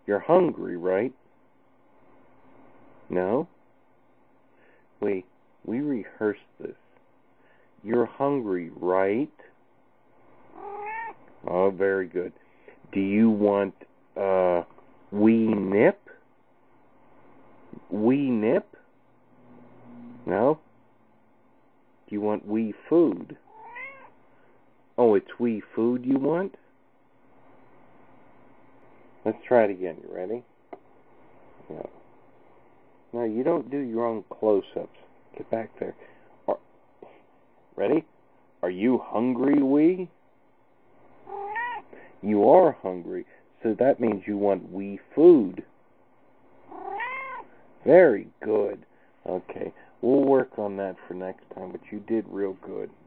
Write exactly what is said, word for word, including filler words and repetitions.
You're hungry, right? No? Wait, we rehearsed this. You're hungry, right? Oh, very good. Do you want uh wee nip? Wee nip? No? Do you want wee food? Oh, it's wee food you want? Let's try it again. You ready? No. No, you don't do your own close-ups. Get back there. Are, ready? Are you hungry, wee? You are hungry, so that means you want wee food. Very good. Okay, we'll work on that for next time, but you did real good.